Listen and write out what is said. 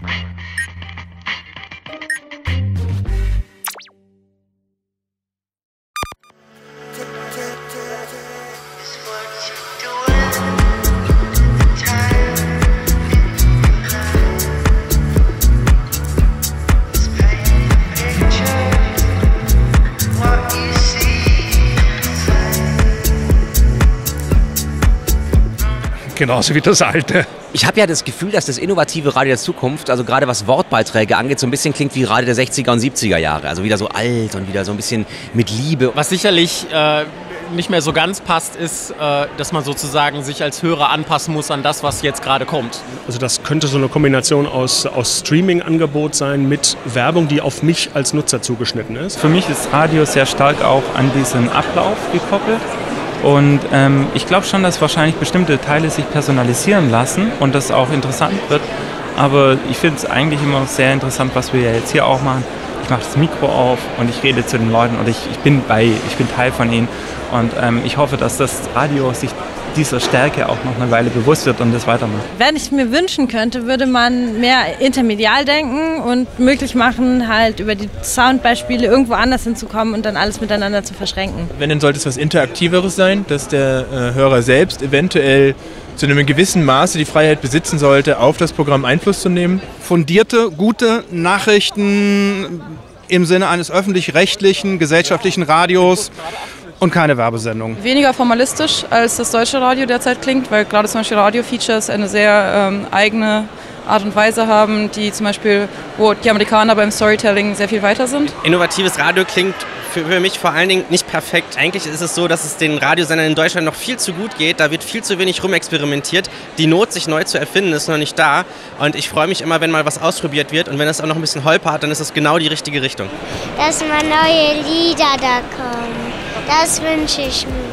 Genauso wie das alte. Ich habe ja das Gefühl, dass das innovative Radio der Zukunft, also gerade was Wortbeiträge angeht, so ein bisschen klingt wie Radio der 60er und 70er Jahre. Also wieder so alt und wieder so ein bisschen mit Liebe. Was sicherlich nicht mehr so ganz passt, ist, dass man sozusagen sich als Hörer anpassen muss an das, was jetzt gerade kommt. Also das könnte so eine Kombination aus Streaming-Angebot sein mit Werbung, die auf mich als Nutzer zugeschnitten ist. Für mich ist Radio sehr stark auch an diesen Ablauf gekoppelt. Und ich glaube schon, dass wahrscheinlich bestimmte Teile sich personalisieren lassen und das auch interessant wird. Aber ich finde es eigentlich immer sehr interessant, was wir ja jetzt hier auch machen. Ich mache das Mikro auf und ich rede zu den Leuten und ich bin Teil von ihnen. Und ich hoffe, dass das Radio sich dieser Stärke auch noch eine Weile bewusst wird und das weitermacht. Wenn ich mir wünschen könnte, würde man mehr intermedial denken und möglich machen, halt über die Soundbeispiele irgendwo anders hinzukommen und dann alles miteinander zu verschränken. Wenn, dann sollte es was Interaktiveres sein, dass der Hörer selbst eventuell zu einem gewissen Maße die Freiheit besitzen sollte, auf das Programm Einfluss zu nehmen. Fundierte, gute Nachrichten im Sinne eines öffentlich-rechtlichen, gesellschaftlichen Radios. Und keine Werbesendung. Weniger formalistisch, als das deutsche Radio derzeit klingt, weil gerade zum Beispiel Radio-Features eine sehr eigene Art und Weise haben, die zum Beispiel, wo die Amerikaner beim Storytelling sehr viel weiter sind. Innovatives Radio klingt für mich vor allen Dingen nicht perfekt. Eigentlich ist es so, dass es den Radiosendern in Deutschland noch viel zu gut geht. Da wird viel zu wenig rumexperimentiert. Die Not, sich neu zu erfinden, ist noch nicht da. Und ich freue mich immer, wenn mal was ausprobiert wird. Und wenn es auch noch ein bisschen holpert, dann ist es genau die richtige Richtung. Dass mal neue Lieder da kommen. Das wünsche ich mir.